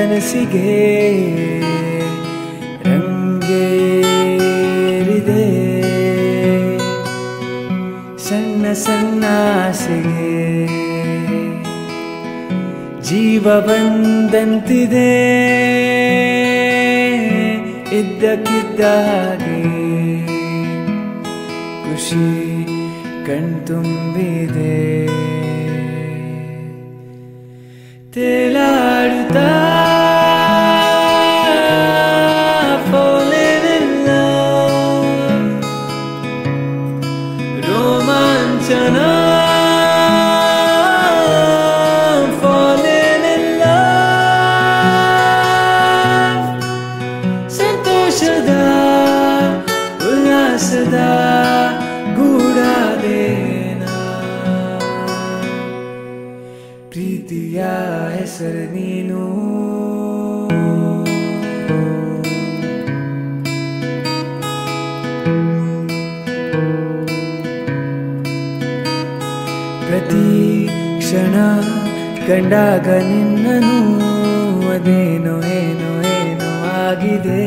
ಕನಸಿಗೆ ರಂಗೇರಿದೆ ಸಣ್ಣ ಸಣ್ಣ ಆಸೆಗೆ ಜೀವ ಬಂದಂತಿದೆ ಇದ್ದಕ್ಕಿದ್ದ ಹಾಗೆ ಖುಷಿ ಕಣ್ತುಂಬಿದೆ ತೇಲಾಡುತ್ತಾ falling in love ರೋಮಾಂಚನ falling in love ಸಂತೋಷದ ಉಲ್ಲಾಸದ ಗೂಢಾದೇನ ಪ್ರೀತಿಯ ಹೆಸರು ನೀನು ಪ್ರತಿ ಕ್ಷಣ ಕಂಡಾಗ ನಿನ್ನನು ಅದೇನೋ ಏನೋ ಏನೋ ಆಗಿದೆ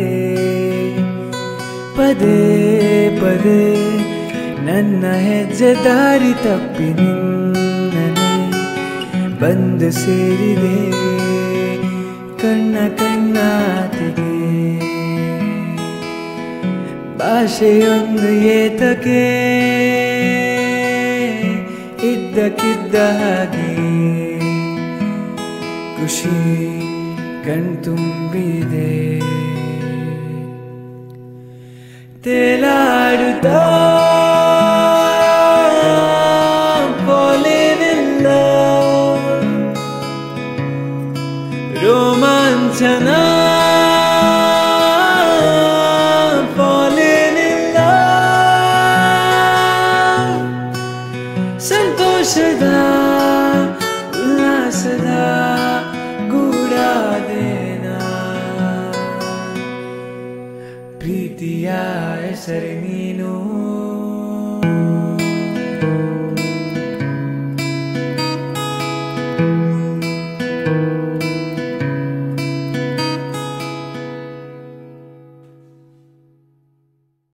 ಪದೇ ಪದೇ ನನ್ನ ಹೆಜ್ಜೆ ದಾರಿ ತಪ್ಪಿ ನಿನ್ನನೆ ಬಂದು ಸೇರಿದೆ ಕಣ್ಣ ಕಣ್ಣಾತಿಗೆ ಭಾಷೆಯೊಂದು ಏತಕ್ಕೆ ಇದ್ದಕ್ಕಿದ್ದ ಹಾಗೆ ಖುಷಿ ಕಣ್ತುಂಬಿದೆ ತೇಲಾಡುತ್ತಾ falling in love ರೋಮಾಂಚನ falling in love ಸಂತೋಷದ ಉಲ್ಲಾಸದ ಗೂಢಾದೇನ ಪ್ರೀತಿಯ ಹೆಸರು ನೀನು